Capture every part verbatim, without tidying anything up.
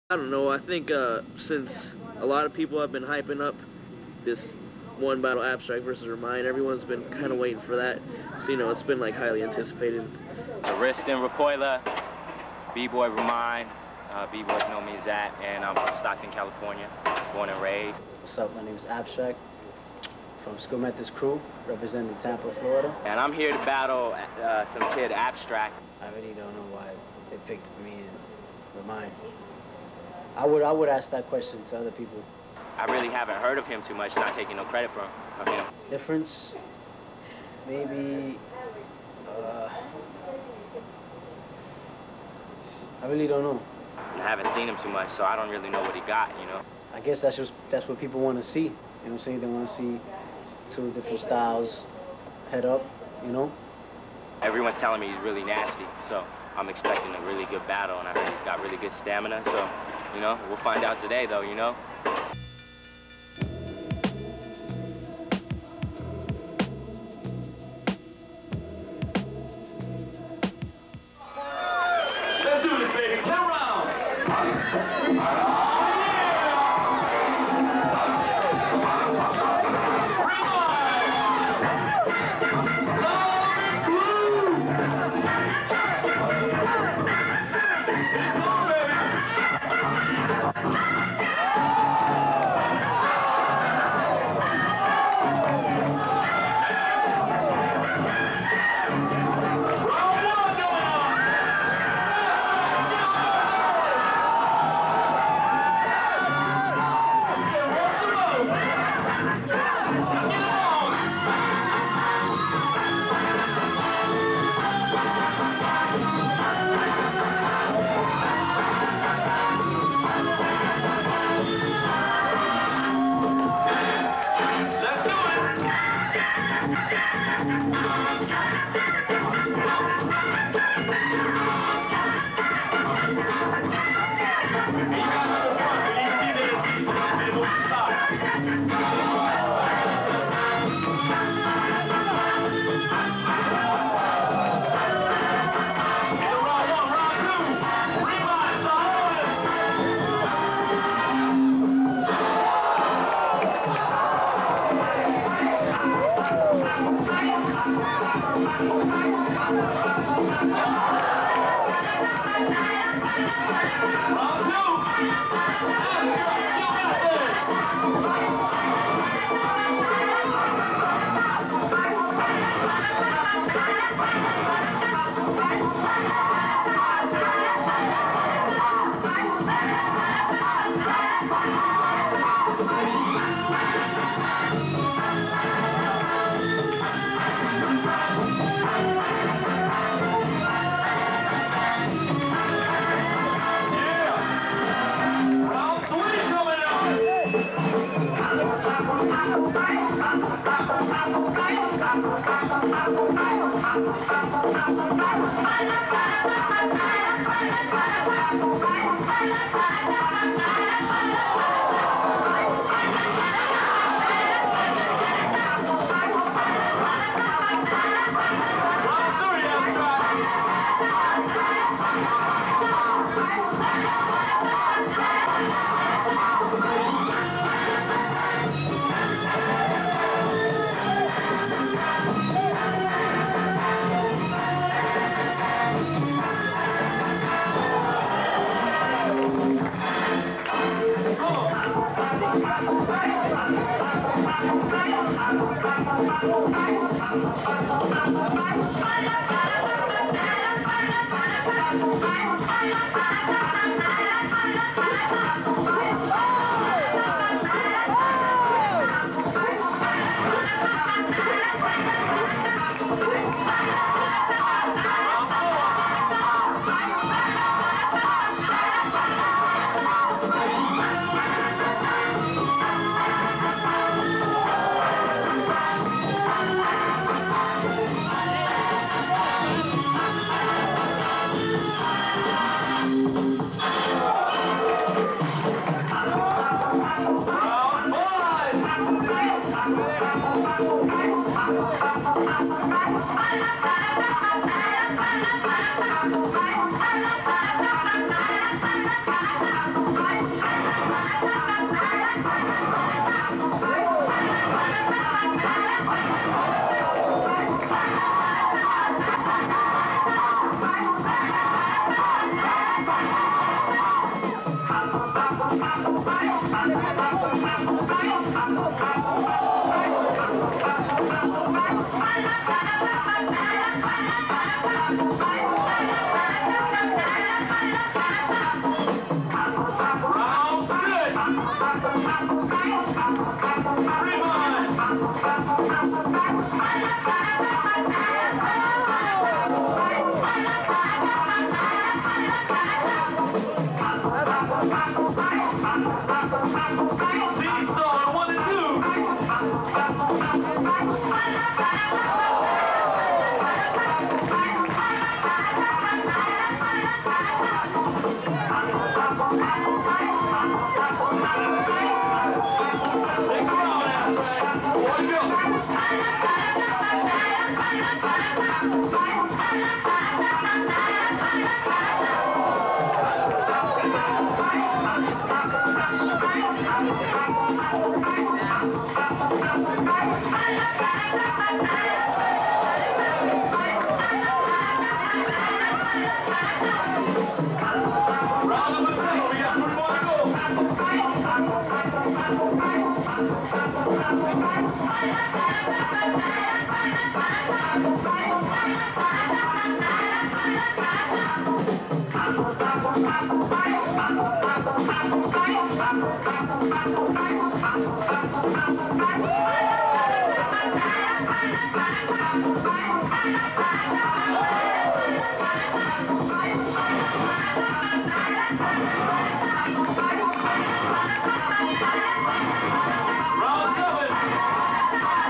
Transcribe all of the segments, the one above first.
I don't know. I think uh, since a lot of people have been hyping up this one battle, Abstract versus Remind, everyone's been kind of waiting for that. So, you know, it's been like highly anticipated. Ariston Rapoila, B-Boy Remind. Uh, B-Boys know me as that, and I'm from Stockton, California, born and raised. What's up? My name is Abstract, from School Methods Crew, representing Tampa, Florida. And I'm here to battle uh, some kid, Abstract. I really don't know why they picked me and Remind. I would I would ask that question to other people. I really haven't heard of him too much, not taking no credit from, from him. Difference? Maybe, uh, I really don't know. I haven't seen him too much, so I don't really know what he got, you know? I guess that's just, that's what people want to see. You know what I'm saying? They want to see two different styles head up, you know? Everyone's telling me he's really nasty, so I'm expecting a really good battle, and I heard he's got really good stamina, so, you know, we'll find out today, though, you know? Let's do this, baby. Ten rounds. Seesaw, one and two. Take her out, Abstract. One go. Round number seven, we got three more to Round seven.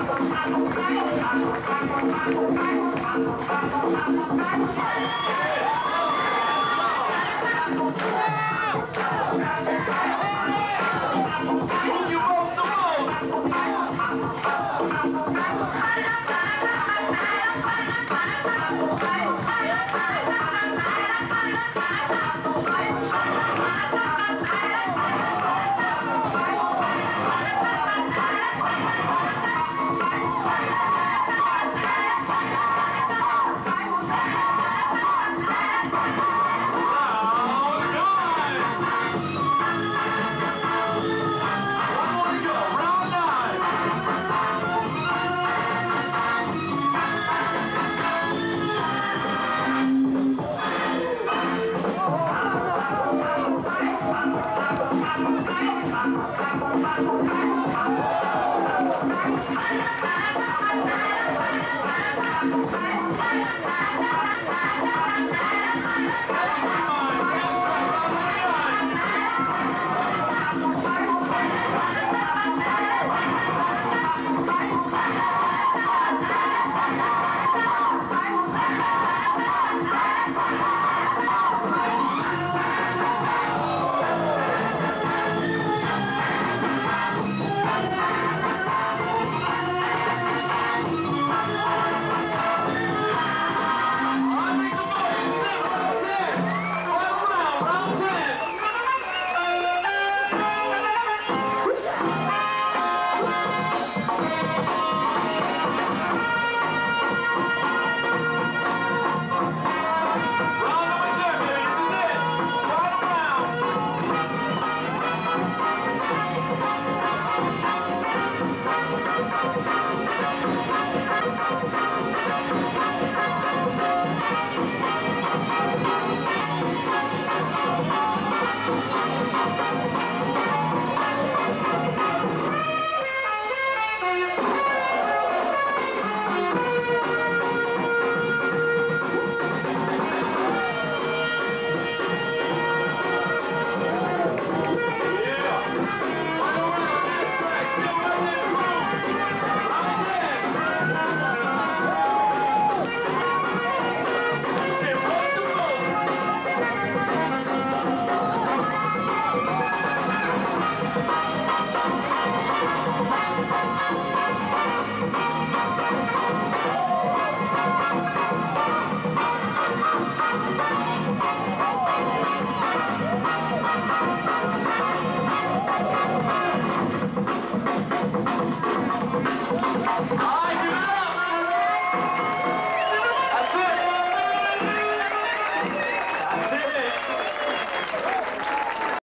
Round